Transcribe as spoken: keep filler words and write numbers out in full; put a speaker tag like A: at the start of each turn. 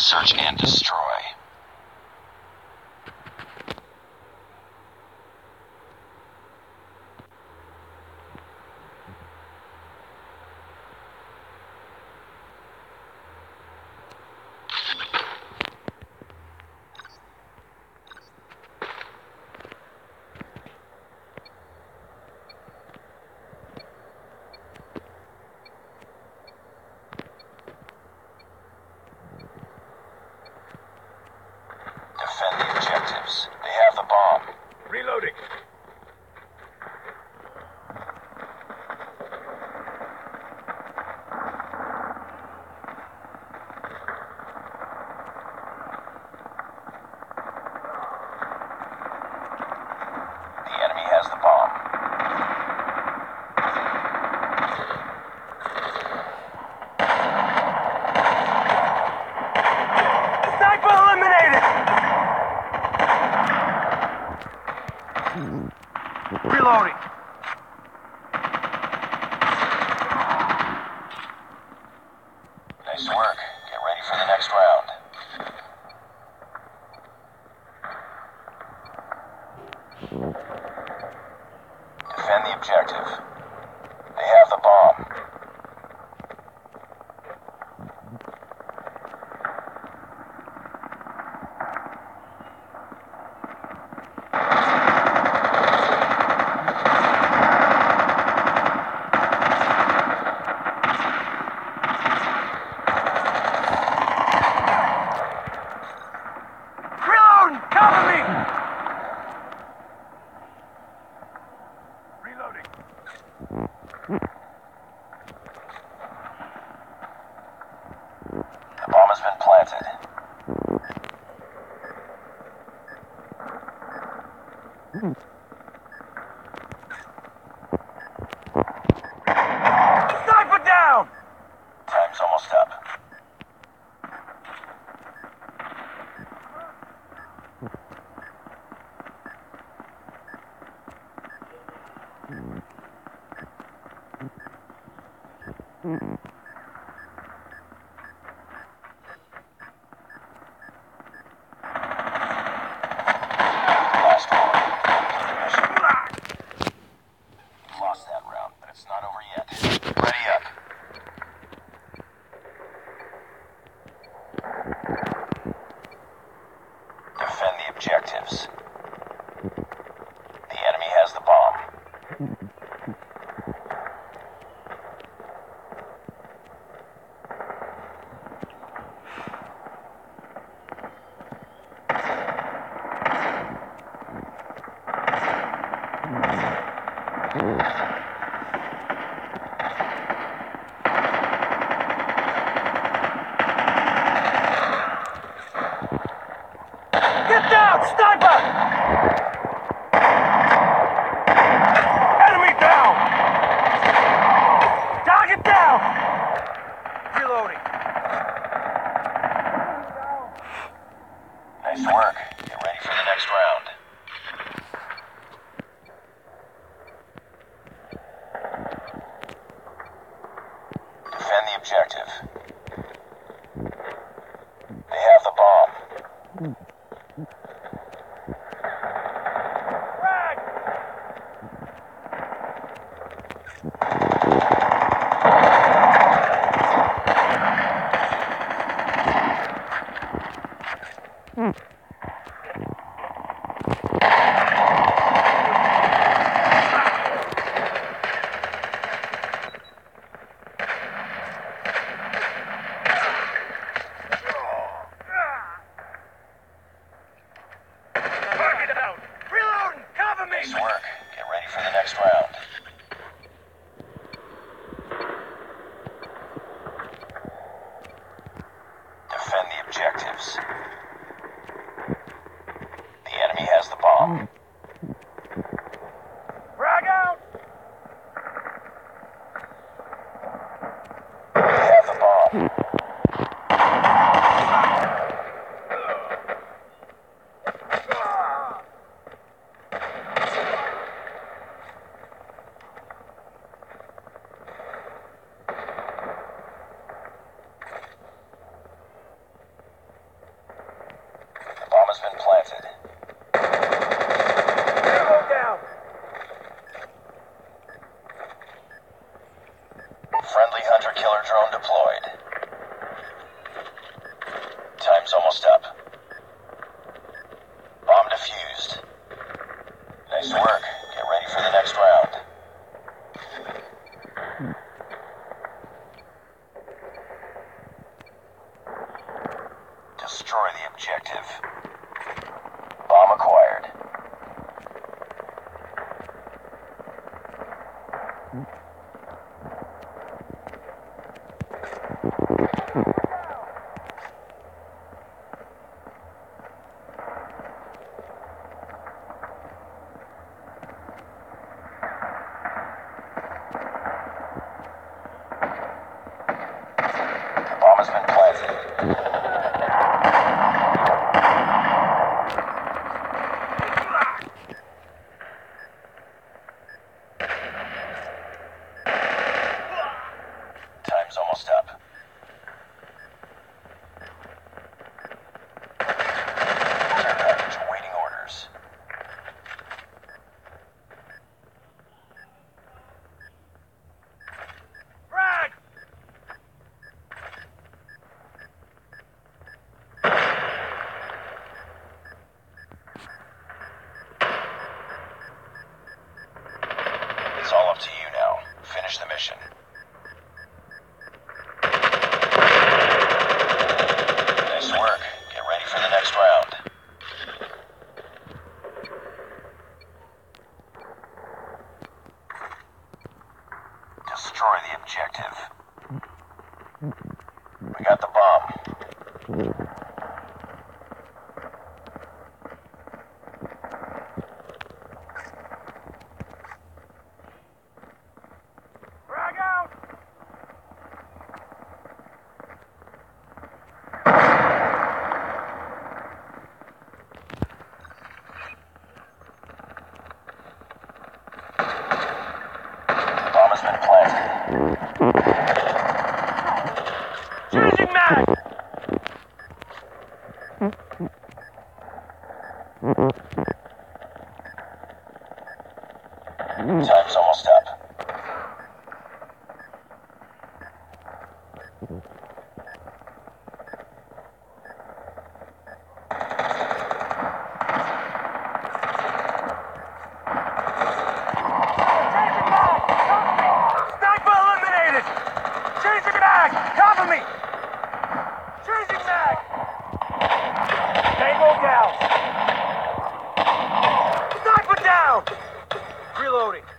A: Search and destroy. Defend the objectives. They have the bomb.
B: Reloading.
A: The enemy has the bomb.
B: Sniper eliminated! Reloading.
A: Nice work. Get ready for the next round. Defend the objective. They have the bomb.
B: Reloading! Cover me! Reloading.
A: The bomb has been planted.
B: Sniper down!
A: Time's almost up. Last one. Mission. Lost that round, but it's not over yet. Ready up. Defend the objectives. The enemy has the bomb.
B: Get down, sniper! Enemy down! Target down! Reloading.
A: Nice work. Get ready for the next round. Defend the objective. They have the bomb.
B: Frag! Target out! Reloading! Cover me!
A: Nice work. Get ready for the next round. Defend the objectives. The enemy has the bomb.
B: Frag out!
A: They have the bomb. has been planted.
B: Tango down.
A: Friendly hunter-killer drone deployed. Time's almost up. Bomb defused. Nice work. Get ready for the next round. Destroy the objective. Bomb acquired. The bomb has been planted. Time's almost up. Care package awaiting orders.
B: Frag!
A: It's all up to you now. Finish the mission. Nice work. Get ready for the next round. Destroy the objective. We got the bomb.
B: Frag out!
A: The bomb has been planted.
B: Changing mag!
A: Time's almost up.
B: Changing mag! Cover me! Sniper eliminated! Changing mag! Cover me! Changing mag! Tango down! Sniper down! Reloading.